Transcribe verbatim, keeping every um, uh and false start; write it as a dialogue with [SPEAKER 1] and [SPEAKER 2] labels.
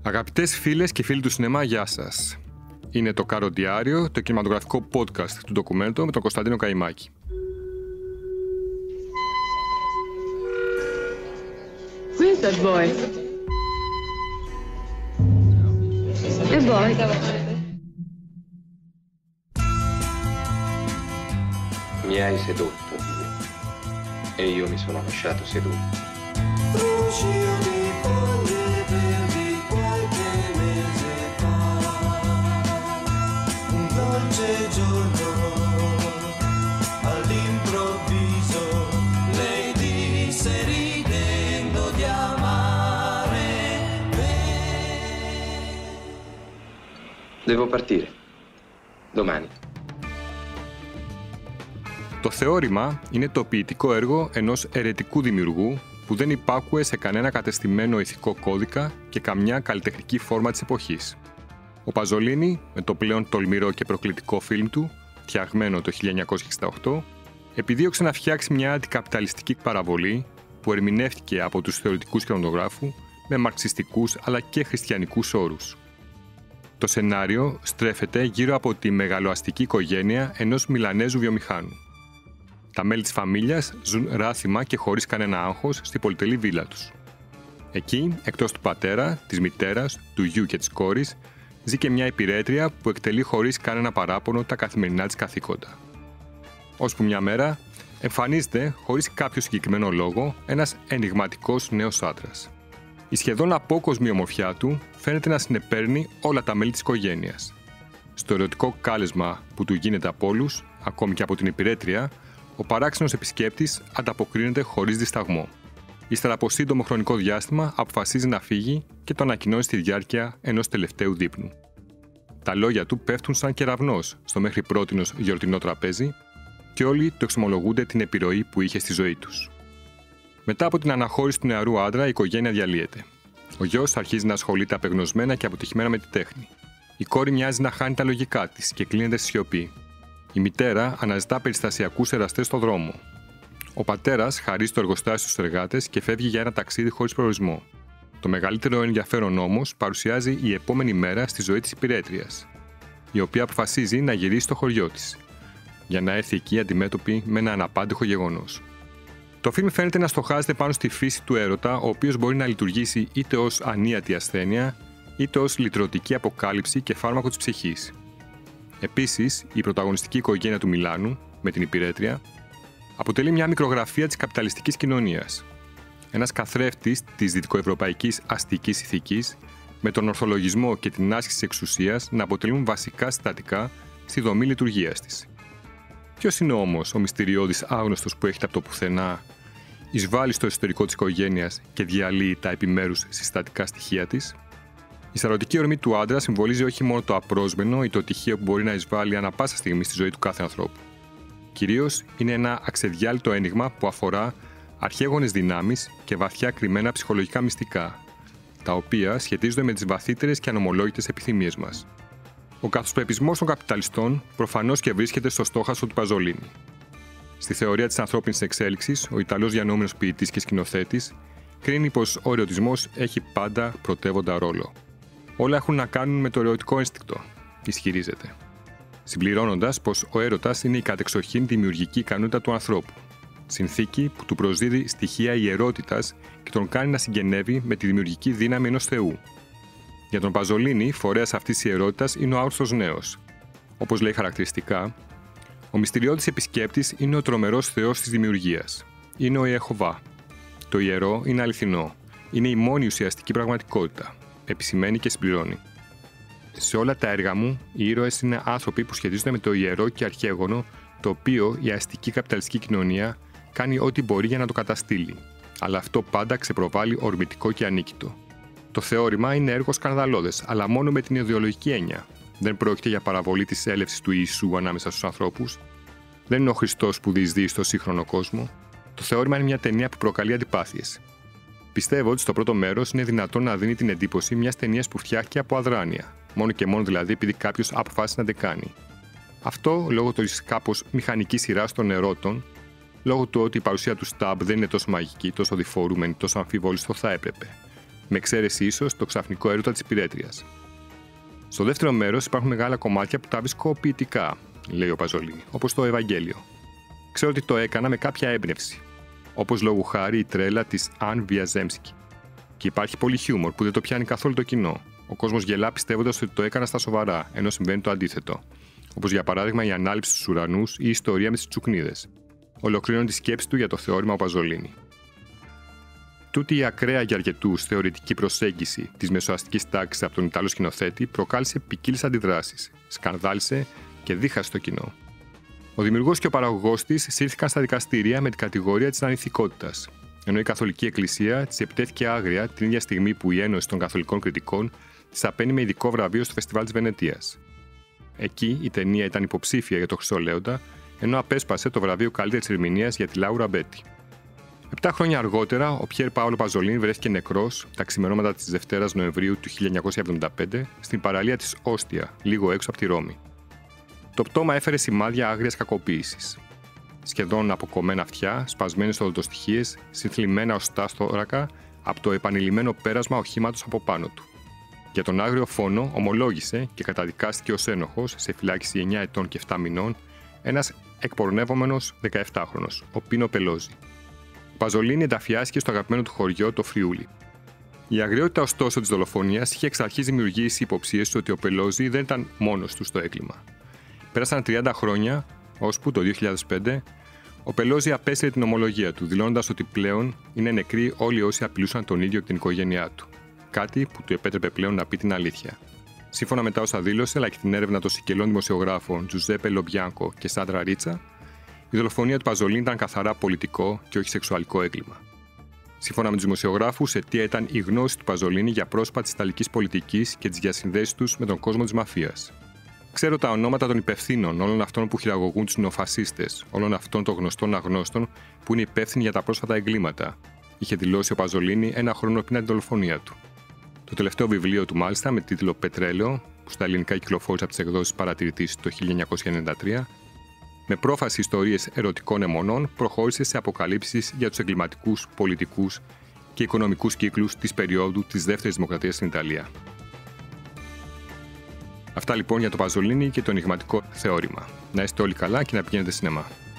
[SPEAKER 1] Αγαπητές φίλες και φίλοι του σινεμά, γεια σας. Είναι το Κάρο Διάριο, το κινηματογραφικό podcast του ντοκουμέντο με τον Κωνσταντίνο Καϊμάκη.
[SPEAKER 2] Who is that boy? A boy.
[SPEAKER 3] Mi hai sedotto e io mi sono lasciato sedotto. Devo partire. Domani.
[SPEAKER 1] Το θεώρημα είναι το ποιητικό έργο ενός αιρετικού δημιουργού που δεν υπάκουε σε κανένα κατεστημένο ηθικό κώδικα και καμιά καλλιτεχνική φόρμα της εποχής. Ο Παζολίνι, με το πλέον τολμηρό και προκλητικό φιλμ του, φτιαγμένο το χίλια εννιακόσια εξήντα οκτώ, επιδίωξε να φτιάξει μια αντικαπιταλιστική παραβολή που ερμηνεύτηκε από τους θεωρητικούς κινηματογράφου με μαρξιστικούς αλλά και χριστιανικούς όρους. Το σενάριο στρέφεται γύρω από τη μεγαλοαστική οικογένεια ενός Μιλανέζου βιομηχάνου. Τα μέλη της φαμίλιας ζουν ράθιμα και χωρίς κανένα άγχος στη πολυτελή βίλα τους. Εκεί, εκτός του πατέρα, της μητέρας, του γιου και της κόρης, ζει και μια υπηρέτρια που εκτελεί χωρίς κανένα παράπονο τα καθημερινά της καθήκοντα. Ώσπου μια μέρα, εμφανίζεται, χωρίς κάποιο συγκεκριμένο λόγο, ένας ενιγματικός νέος άντρας. Η σχεδόν απόκοσμη ομορφιά του φαίνεται να συνεπέρνει όλα τα μέλη της οικογένειας. Στο ερωτικό κάλεσμα που του γίνεται από όλους, ακόμη και από την υπηρέτρια, ο παράξενος επισκέπτης ανταποκρίνεται χωρίς δισταγμό. Ύστερα από σύντομο χρονικό διάστημα, αποφασίζει να φύγει και το ανακοινώνει στη διάρκεια ενός τελευταίου δείπνου. Τα λόγια του πέφτουν σαν κεραυνός στο μέχρι πρότινος γιορτινό τραπέζι και όλοι του εξομολογούνται την επιρροή που είχε στη ζωή τους. Μετά από την αναχώρηση του νεαρού άντρα, η οικογένεια διαλύεται. Ο γιος αρχίζει να ασχολείται απεγνωσμένα και αποτυχημένα με τη τέχνη. Η κόρη μοιάζει να χάνει τα λογικά της και κλείνεται στη σιωπή. Η μητέρα αναζητά περιστασιακούς εραστές στο δρόμο. Ο πατέρας χαρίζει το εργοστάσιο στους εργάτες και φεύγει για ένα ταξίδι χωρίς προορισμό. Το μεγαλύτερο ενδιαφέρον όμως παρουσιάζει η επόμενη μέρα στη ζωή της υπηρέτριας, η οποία αποφασίζει να γυρίσει στο χωριό της, για να έρθει εκεί αντιμέτωπη με ένα αναπάντεχο γεγονός. Το φιλμ φαίνεται να στοχάζεται πάνω στη φύση του έρωτα, ο οποίος μπορεί να λειτουργήσει είτε ως ανίατη ασθένεια, είτε ως λυτρωτική αποκάλυψη και φάρμακο της ψυχής. Επίσης, η πρωταγωνιστική οικογένεια του Μιλάνου, με την υπηρέτρια, αποτελεί μια μικρογραφία της καπιταλιστικής κοινωνίας. Ένας καθρέφτης της δυτικοευρωπαϊκής αστικής ηθικής, με τον ορθολογισμό και την άσκηση της εξουσίας να αποτελούν βασικά συστατικά στη δομή λειτουργίας της. Ποιος είναι όμως ο μυστηριώδης άγνωστος που έχετε από το πουθενά, εισβάλλει στο εσωτερικό της οικογένειας και διαλύει τα επιμέρους συστατικά στοιχεία της? Η σαρωτική ορμή του άντρα συμβολίζει όχι μόνο το απρόσμενο ή το τυχαίο που μπορεί να εισβάλλει ανά πάσα στιγμή στη ζωή του κάθε ανθρώπου. Κυρίως είναι ένα αξεδιάλυτο ένιγμα που αφορά αρχαίγονες δυνάμεις και βαθιά κρυμμένα ψυχολογικά μυστικά, τα οποία σχετίζονται με τις βαθύτερες και ανομολόγητες επιθυμίες μας. Ο καθοσπρεπισμός των καπιταλιστών προφανώς και βρίσκεται στο στόχαστρο του Παζολίνι. Στη θεωρία της ανθρώπινης εξέλιξης, ο Ιταλός διανοούμενος ποιητής και σκηνοθέτης κρίνει πως ο ερωτισμός έχει πάντα πρωτεύοντα ρόλο. Όλα έχουν να κάνουν με το ερωτικό ένστικτο, ισχυρίζεται, συμπληρώνοντας πως ο έρωτας είναι η κατεξοχήν δημιουργική ικανότητα του ανθρώπου, συνθήκη που του προσδίδει στοιχεία ιερότητας και τον κάνει να συγγενεύει με τη δημιουργική δύναμη ενός θεού. Για τον Παζολίνι, φορέας αυτής της ιερότητας είναι ο άορστος νέος. Όπως λέει χαρακτηριστικά, ο μυστηριώδης επισκέπτης είναι ο τρομερός θεός της δημιουργίας. Είναι ο Ιεχωβά. Το ιερό είναι αληθινό. Είναι η μόνη ουσιαστική πραγματικότητα. Επισημαίνει και συμπληρώνει. Σε όλα τα έργα μου, οι ήρωες είναι άνθρωποι που σχετίζονται με το ιερό και αρχαίγωνο, το οποίο η αστική καπιταλιστική κοινωνία κάνει ό,τι μπορεί για να το καταστήλει. Αλλά αυτό πάντα ξεπροβάλλει ορμητικό και ανίκητο. Το θεώρημα είναι έργο σκανδαλώδες, αλλά μόνο με την ιδεολογική έννοια. Δεν πρόκειται για παραβολή της έλευσης του Ιησού ανάμεσα στους ανθρώπους. Δεν είναι ο Χριστός που διεισδύει στο σύγχρονο κόσμο. Το θεώρημα είναι μια ταινία που προκαλεί αντιπάθειες. Πιστεύω ότι στο πρώτο μέρος είναι δυνατόν να δίνει την εντύπωση μιας ταινίας που φτιάχτηκε από αδράνεια, μόνο και μόνο δηλαδή επειδή κάποιος αποφάσισε να την κάνει. Αυτό λόγω της κάπως μηχανικής σειράς των ερώτων, λόγω του ότι η παρουσία του Σταμπ δεν είναι τόσο μαγική, τόσο διφορούμενη, τόσο αμφιβόλη όσο θα έπρεπε. με εξαίρεση ίσως το ξαφνικό έρωτα της υπηρέτριας. Στο δεύτερο μέρος υπάρχουν μεγάλα κομμάτια που τα βρίσκω ποιητικά, λέει ο Παζολίνη, όπως το Ευαγγέλιο. Ξέρω ότι το έκανα με κάποια έμπνευση, όπως λόγου χάρη η τρέλα της Αν Βιαζέμσκι. Και υπάρχει πολύ χιούμορ που δεν το πιάνει καθόλου το κοινό. Ο κόσμος γελά πιστεύοντας ότι το έκανα στα σοβαρά, ενώ συμβαίνει το αντίθετο. Όπως για παράδειγμα η ανάληψη στους ουρανούς ή η ιστορία με τις τσουκνίδες. Ολοκληρώνει τη σκέψη του για το θεώρημα ο Παζολίνη. Τούτη η ακραία για αρκετούς θεωρητική προσέγγιση της μεσοαστικής τάξης από τον Ιταλό σκηνοθέτη προκάλεσε ποικίλες αντιδράσεις, σκανδάλισε και δίχασε το κοινό. Ο δημιουργός και ο παραγωγός της σύρθηκαν στα δικαστήρια με την κατηγορία της ανηθικότητας, ενώ η Καθολική Εκκλησία της επιτέθηκε άγρια την ίδια στιγμή που η Ένωση των Καθολικών Κριτικών της απένει με ειδικό βραβείο στο Φεστιβάλ της Βενετίας. Εκεί η ταινία ήταν υποψήφια για το Χρυσό Λέοντα, ενώ απέσπασε το βραβείο καλύτερης ερμηνείας για τη Λάουρα Μπέτι. Επτά χρόνια αργότερα, ο Πιέρ Πάολο Παζολίνη βρέθηκε νεκρός τα ξημερώματα της Δευτέρας Νοεμβρίου του χίλια εννιακόσια εβδομήντα πέντε στην παραλία της Όστια, λίγο έξω από τη Ρώμη. Το πτώμα έφερε σημάδια άγριας κακοποίησης. Σχεδόν αποκομμένα αυτιά, σπασμένες οδοντοστοιχείες, συνθλιμμένα οστά θώρακα από το επανειλημμένο πέρασμα οχήματος από πάνω του. Για τον άγριο φόνο ομολόγησε και καταδικάστηκε ως ένοχος σε φυλάκιση εννιά ετών και επτά μηνών ένας εκπορνεύομενος δεκαεπτάχρονος, ο Πίνο Πελόζη. Ο Παζολίνη ενταφιάστηκε στο αγαπημένο του χωριό, το Φριούλι. Η αγριότητα ωστόσο της δολοφονίας είχε εξ αρχής δημιουργήσει υποψίες ότι ο Πελόζη δεν ήταν μόνος του στο έγκλημα. Πέρασαν τριάντα χρόνια, ώσπου το δύο χιλιάδες πέντε, ο Πελόζη απέσυρε την ομολογία του, δηλώνοντας ότι πλέον είναι νεκροί όλοι όσοι απειλούσαν τον ίδιο και την οικογένειά του. Κάτι που του επέτρεπε πλέον να πει την αλήθεια. Σύμφωνα με τα όσα δήλωσε, αλλά και την έρευνα των σικελών δημοσιογράφων Τζουζέπε Λομπιάνκο και Σάντρα Ρίτσα, η δολοφονία του Παζολίνη ήταν καθαρά πολιτικό και όχι σεξουαλικό έγκλημα. Σύμφωνα με τους δημοσιογράφους, αιτία ήταν η γνώση του Παζολίνη για πρόσωπα της ιταλικής πολιτικής και τις διασυνδέσεις τους με τον κόσμο της μαφίας. Ξέρω τα ονόματα των υπευθύνων, όλων αυτών που χειραγωγούν τους νεοφασίστες, όλων αυτών των γνωστών αγνώστων που είναι υπεύθυνοι για τα πρόσφατα εγκλήματα, είχε δηλώσει ο Παζολίνη ένα χρόνο πριν την δολοφονία του. Το τελευταίο βιβλίο του, μάλιστα, με τίτλο Πετρέλαιο, που στα ελληνικά κυκλοφόρησε από τις εκδόσεις Παρατηρητής το χίλια εννιακόσια ενενήντα τρία, με πρόφαση ιστορίες ερωτικών αιμονών, προχώρησε σε αποκαλύψεις για τους εγκληματικούς, πολιτικούς και οικονομικούς κύκλους της περίοδου της Δεύτερης Δημοκρατίας στην Ιταλία. Αυτά λοιπόν για το Παζολίνη και το ενιγματικό θεώρημα. Να είστε όλοι καλά και να πηγαίνετε σινεμά.